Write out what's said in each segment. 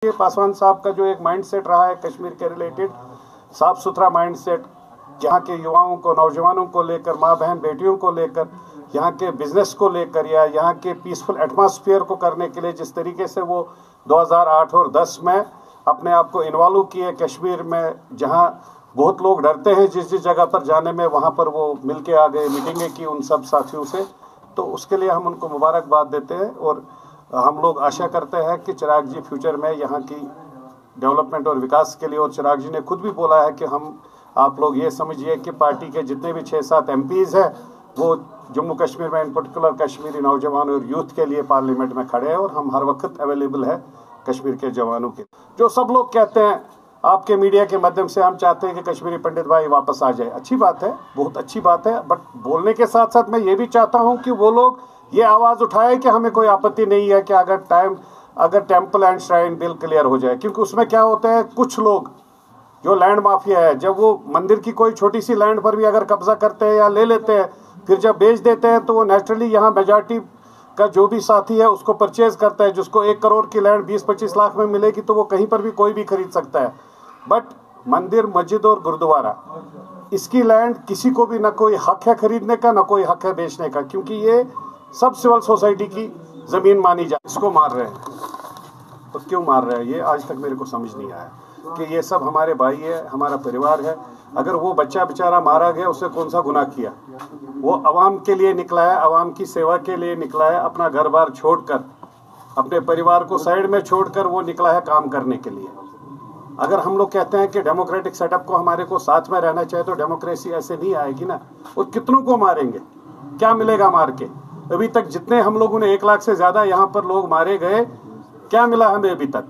पासवान साहब का जो एक माइंडसेट रहा है कश्मीर के रिलेटेड, साफ सुथरा माइंडसेट, यहाँ के युवाओं को, नौजवानों को लेकर, माँ बहन बेटियों को लेकर, यहाँ के बिजनेस को लेकर या यहाँ के पीसफुल एटमॉस्फेयर को करने के लिए जिस तरीके से वो 2008 और 10 में अपने आप को इन्वॉल्व किए कश्मीर में, जहाँ बहुत लोग डरते हैं जिस जिस जगह पर जाने में, वहाँ पर वो मिल के आ गए, मीटिंगें की उन सब साथियों से, तो उसके लिए हम उनको मुबारकबाद देते हैं। और हम लोग आशा करते हैं कि चिराग जी फ्यूचर में यहाँ की डेवलपमेंट और विकास के लिए, और चिराग जी ने खुद भी बोला है कि आप लोग ये समझिए कि पार्टी के जितने भी 6-7 MPs हैं वो जम्मू कश्मीर में, इन पर्टिकुलर कश्मीरी नौजवान और यूथ के लिए पार्लियामेंट में खड़े हैं, और हम हर वक्त अवेलेबल है कश्मीर के जवानों के। जो सब लोग कहते हैं आपके मीडिया के माध्यम से, हम चाहते हैं कि कश्मीरी पंडित भाई वापस आ जाए, अच्छी बात है, बहुत अच्छी बात है, बट बोलने के साथ साथ मैं ये भी चाहता हूँ कि वो लोग ये आवाज़ उठाए कि हमें कोई आपत्ति नहीं है कि अगर temple and shrine bill clear हो जाए, क्योंकि उसमें क्या होता है, कुछ लोग जो लैंड माफिया है, जब वो मंदिर की कोई छोटी सी लैंड पर भी अगर कब्जा करते हैं या ले लेते हैं, फिर जब बेच देते हैं तो वो नेचुरली यहाँ मेजॉरिटी का जो भी साथी है उसको परचेज करता है। जिसको 1 करोड़ की लैंड 20-25 लाख में मिलेगी तो वो कहीं पर भी कोई भी खरीद सकता है, बट मंदिर, मस्जिद और गुरुद्वारा, इसकी लैंड किसी को भी ना कोई हक है खरीदने का, ना कोई हक है बेचने का, क्योंकि ये सब सिविल सोसाइटी की ज़मीन मानी जाए। इसको मार रहे हैं, तो क्यों मार रहे हैं ये आज तक मेरे को समझ नहीं आया कि ये सब हमारे भाई है, हमारा परिवार है। अगर वो बच्चा बेचारा मारा गया, उसने कौन सा गुनाह किया? वो आवाम के लिए निकला है, आवाम की सेवा के लिए निकला है, अपना घर बार छोड़कर, अपने परिवार को साइड में छोड़कर वो निकला है काम करने के लिए। अगर हम लोग कहते हैं कि डेमोक्रेटिक सेटअप को हमारे को साथ में रहना चाहिए, तो डेमोक्रेसी ऐसे नहीं आएगी ना। और कितनों को मारेंगे, क्या मिलेगा मार के? अभी तक जितने हम लोगों ने 1 लाख से ज़्यादा यहाँ पर लोग मारे गए, क्या मिला हमें अभी तक?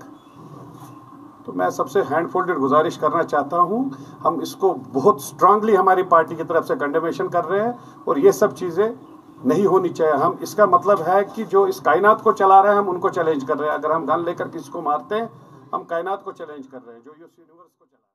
तो मैं सबसे हैंड फोल्डेड गुजारिश करना चाहता हूँ, हम इसको बहुत स्ट्रांगली हमारी पार्टी की तरफ से कंडेमेशन कर रहे हैं, और ये सब चीज़ें नहीं होनी चाहिए। हम, इसका मतलब है कि जो इस कायनात को चला रहे हैं हम उनको चैलेंज कर रहे हैं। अगर हम गन लेकर किसी को मारते हैं, हम कायनात को चैलेंज कर रहे हैं, जो इस यूनिवर्स को चला